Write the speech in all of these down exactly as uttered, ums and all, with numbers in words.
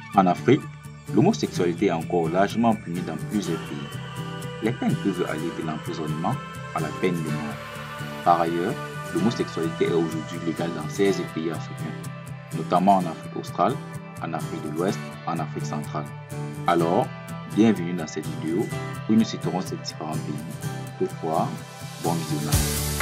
En Afrique, l'homosexualité est encore largement punie dans plusieurs pays. Les peines peuvent aller de l'emprisonnement à la peine de mort. Par ailleurs, l'homosexualité est aujourd'hui légale dans seize pays africains, notamment en Afrique australe, en Afrique de l'Ouest, en Afrique centrale. Alors, bienvenue dans cette vidéo où nous citerons ces différents pays. Toutefois, bon visionnage.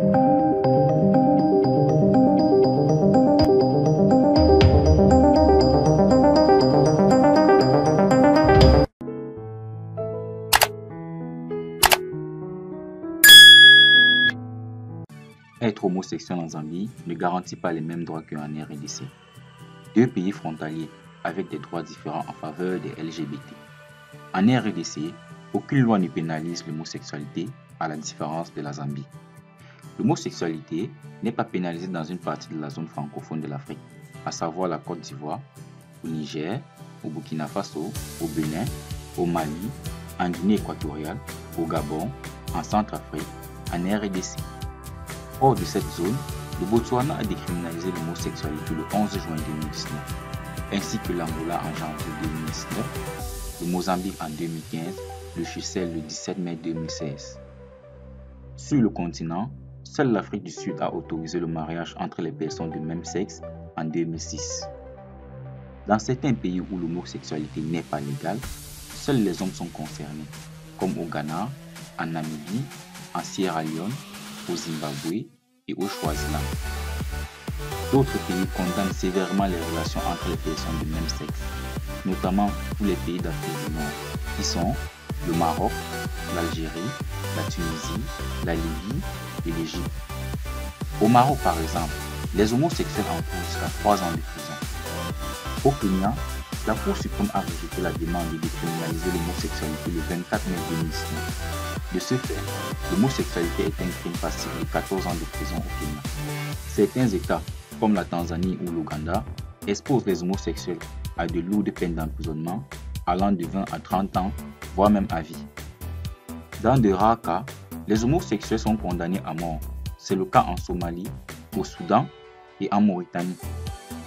Être homosexuel en Zambie ne garantit pas les mêmes droits qu'en R D C. Deux pays frontaliers avec des droits différents en faveur des L G B T. En R D C, aucune loi ne pénalise l'homosexualité à la différence de la Zambie. L'homosexualité n'est pas pénalisée dans une partie de la zone francophone de l'Afrique, à savoir la Côte d'Ivoire, au Niger, au Burkina Faso, au Bénin, au Mali, en Guinée équatoriale, au Gabon, en Centrafrique, en R D C. Hors de cette zone, le Botswana a décriminalisé l'homosexualité le onze juin deux mille dix-neuf, ainsi que l'Angola en janvier deux mille dix-neuf, le Mozambique en deux mille quinze, le Seychelles le dix-sept mai deux mille seize. Sur le continent, seule l'Afrique du Sud a autorisé le mariage entre les personnes de même sexe en deux mille six. Dans certains pays où l'homosexualité n'est pas légale, seuls les hommes sont concernés, comme au Ghana, en Namibie, en Sierra Leone, au Zimbabwe et au Swaziland. D'autres pays condamnent sévèrement les relations entre les personnes de même sexe, notamment tous les pays d'Afrique du Nord, qui sont le Maroc, l'Algérie, la Tunisie, la Libye et l'Égypte. Au Maroc, par exemple, les homosexuels encourent jusqu'à trois ans de prison. Au Kenya, la Cour suprême a rejeté la demande de décriminaliser l'homosexualité le vingt-quatre mai deux mille dix-neuf. De ce fait, l'homosexualité est un crime passible de quatorze ans de prison au Kenya. Certains États, comme la Tanzanie ou l'Ouganda, exposent les homosexuels à de lourdes peines d'emprisonnement allant de vingt à trente ans, voire même à vie. Dans de rares cas, les homosexuels sont condamnés à mort. C'est le cas en Somalie, au Soudan et en Mauritanie.